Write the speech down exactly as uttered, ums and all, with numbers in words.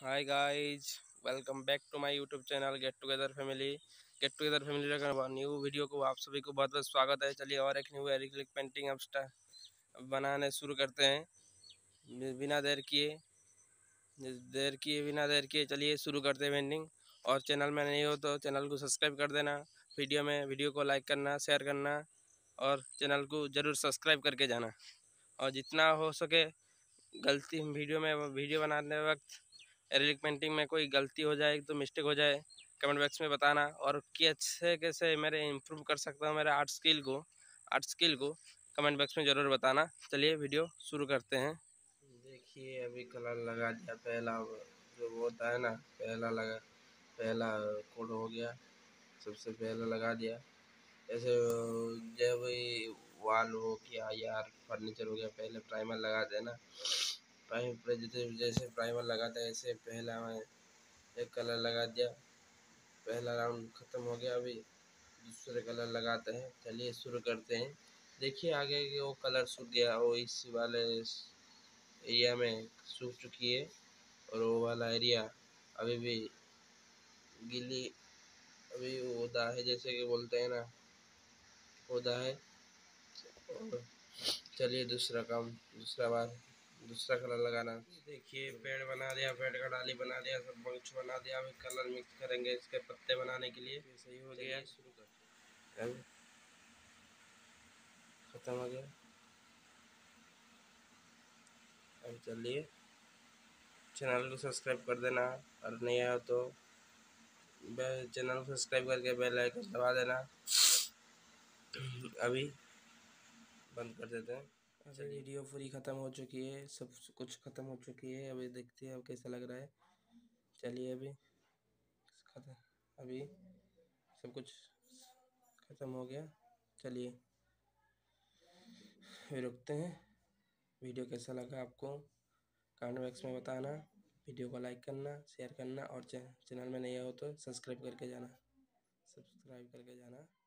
Hi guys, welcome back to my YouTube channel get together family. Get together family का new video को आप सभी को बहुत बहुत स्वागत है। चलिए और एक न्यू एक्रिलिक पेंटिंग अब स्टार्ट बनाने शुरू करते हैं। बि- बिना देर किए देर किए बिना देर किए चलिए शुरू करते हैं पेंटिंग। और चैनल में नहीं हो तो चैनल को सब्सक्राइब कर देना। वीडियो में वीडियो को लाइक करना, शेयर करना और चैनल को ज़रूर सब्सक्राइब करके जाना। और जितना हो सके गलती वीडियो में वीडियो बनाने वक्त एक्रिलिक पेंटिंग में कोई गलती हो जाए तो मिस्टेक हो जाए कमेंट बॉक्स में बताना। और कैसे कैसे मेरे इम्प्रूव कर सकता हूँ मेरे आर्ट स्किल को आर्ट स्किल को कमेंट बॉक्स में ज़रूर बताना। चलिए वीडियो शुरू करते हैं। देखिए अभी कलर लगा दिया। पहला जो वो होता है ना, पहला लगा पहला कोड हो गया, सबसे पहला लगा दिया। ऐसे जब वाल हो गया यार, फर्नीचर हो गया, पहले प्राइमर लगा देना। प्राइम पर जैसे जैसे प्राइमर लगाता है ऐसे पहला मैं एक कलर लगा दिया। पहला राउंड ख़त्म हो गया। अभी दूसरे कलर लगाते हैं। चलिए शुरू करते हैं। देखिए आगे के वो कलर सूख गया, वो इस वाले एरिया में सूख चुकी है और वो वाला एरिया अभी भी गीली, अभी ओदा है, जैसे कि बोलते हैं ना, ओदा है। और चलिए दूसरा काम दूसरा बार दूसरा कलर लगाना। देखिए पेड़ बना दिया, पेड़ का डाली बना दिया, सब बंच बना दिया। अभी कलर मिक्स करेंगे इसके पत्ते बनाने के लिए। सही हो गया, शुरू कर अभी खत्म हो गया। अब चलिए चैनल को सब्सक्राइब कर देना और नहीं आया तो चैनल को सब्सक्राइब करके बेल आइकन दबा देना। अभी बंद कर देते हैं। अभी वीडियो पूरी ख़त्म हो चुकी है, सब कुछ ख़त्म हो चुकी है। अभी देखते हैं अब कैसा लग रहा है। चलिए अभी खत्म अभी सब कुछ ख़त्म हो गया। चलिए फिर रुकते हैं। वीडियो कैसा लगा आपको कमेंट बॉक्स में बताना। वीडियो को लाइक करना, शेयर करना और चैनल में नहीं हो तो सब्सक्राइब करके जाना सब्सक्राइब करके जाना।